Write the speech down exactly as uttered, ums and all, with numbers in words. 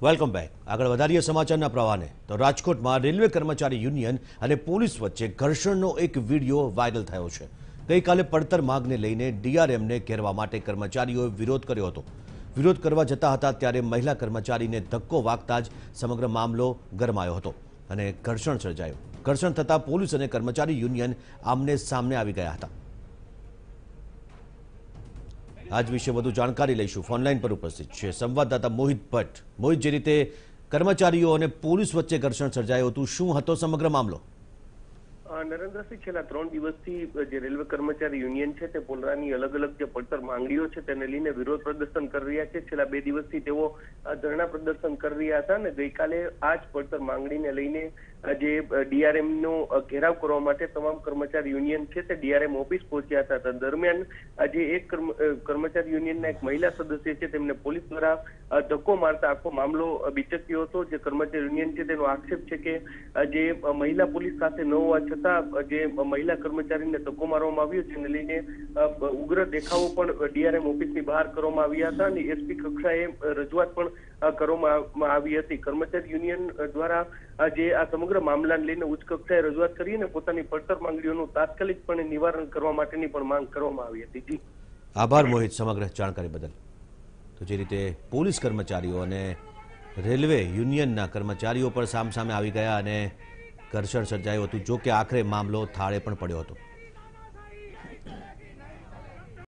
Welcome back. આગળ વધારીએ સમાચારના પ્રવાહને તો રાજકોટમાં રેલવે કર્મચારી યુનિયન અને પોલીસ વચ્ચે ઘર્ષણનો એક વિડીયો વાયરલ થયો છે। ગઈકાલે પડતર માગને લઈને ડીઆરએમને ઘેરવા માટે કર્મચારીઓએ વિરોધ કર્યો હતો। વિરોધ કરવા જતા હતા ત્યારે મહિલા કર્મચારીને ધક્કો વાગતા જ સમગ્ર મામલો ગરમાયો હતો અને ઘર્ષણ સર્જાયું। ઘર્ષણ થતાં પોલીસ અને કર્મચારી યુનિયન આમને સામને આવી ગયા હતા। आज विषय વધુ જાણકારી લઈશું। ફોનલાઈન પર ઉપસ્થિત છે સંવાદદાતા મોહિત ભટ્ટ। મોહિત, જે રીતે કર્મચારીઓ અને પોલીસ વચ્ચે ઘર્ષણ સર્જાયું હતું, શું હતો સમગ્ર મામલો? નરેન્દ્રસિંહ, છેલ્લા ત્રણ દિવસથી જે રેલવે કર્મચારી યુનિયન છે તે પોલરાની અલગ અલગ જે પડતર માંગણીઓ છે તેને લઈને વિરોધ પ્રદર્શન કરી રહ્યા છે। છેલ્લા બે દિવસથી તેઓ ધરણા પ્રદર્શન કરી રહ્યા હતા અને ગઈકાલે આ જ પડતર માંગણીને લઈને જે ડીઆરએમ નો ઘેરાવ કરવા માટે તમામ કર્મચારી યુનિયન છે તે ડીઆરએમ ઓફિસ પહોંચ્યા હતા। દરમિયાન આજે એક કર્મચારી યુનિયનના એક મહિલા સદસ્ય છે તેમને પોલીસ દ્વારા ધક્કો મારતા આખો મામલો બીચક્યો હતો। જે કર્મચારી યુનિયન છે તેનો આક્ષેપ છે કે જે મહિલા પોલીસ સાથે ન હોવા છતાં જે મહિલા કર્મચારીને ધક્કો મારવામાં આવ્યો છે તેને લઈને ઉગ્ર દેખાવો પણ ડીઆરએમ ઓફિસની બહાર કરવામાં આવ્યા હતા અને એસપી કક્ષાએ રજૂઆત પણ કરવામાં આવી હતી। કર્મચારી યુનિયન દ્વારા જે આ સમગ્ર મામલાને લઈને ઉચ્ચ કક્ષાએ રજૂઆત કરી અને પોતાની પડતર માંગણીઓનું તાત્કાલિકપણે નિવારણ કરવા માટેની પણ માંગ કરવામાં આવી હતી। જી આભાર મોહિત સમગ્ર જાણકારી બદલ। તો જે રીતે પોલીસ કર્મચારીઓ અને રેલવે યુનિયનના કર્મચારીઓ પણ સામસામે આવી ગયા અને ઘર્ષણ સર્જાયું હતું, જો કે આખરે મામલો થાળે પણ પડ્યો હતો।